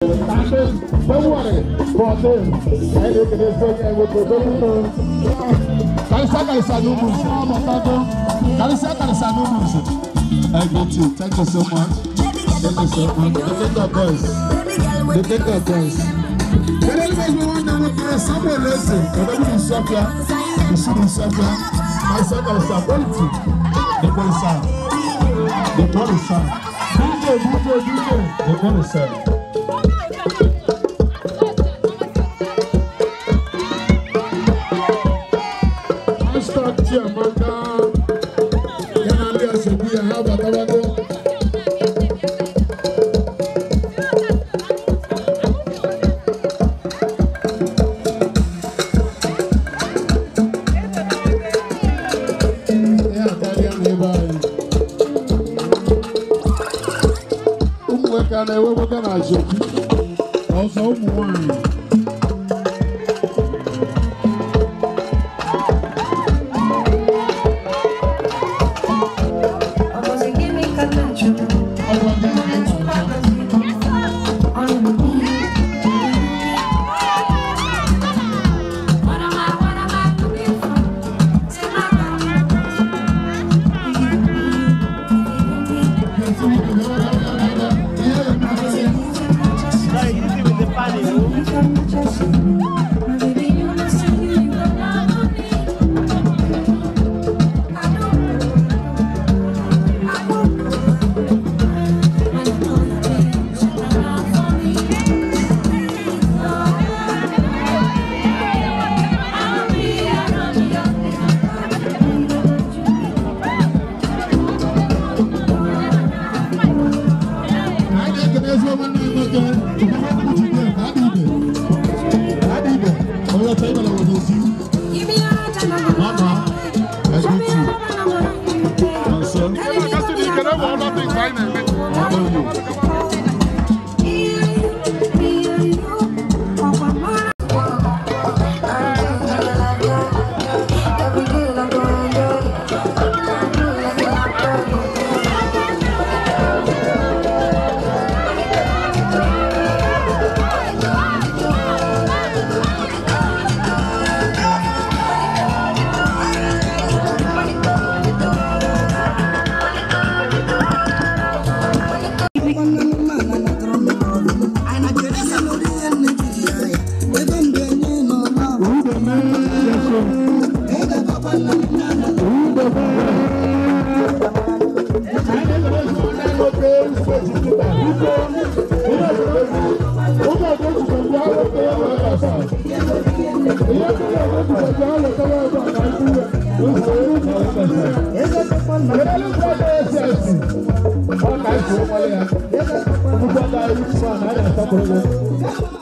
Thank you so much. Thank you so much. The take up boys. But anyways, we want to somewhere listen. Whatever you suffer, you shouldn't suffer. My son is a quality. The boy sound. The boy sound. DJ. The boy sound. Hashtag Chiamaka. Yanali should be a habit. We're going to also wine. Yes,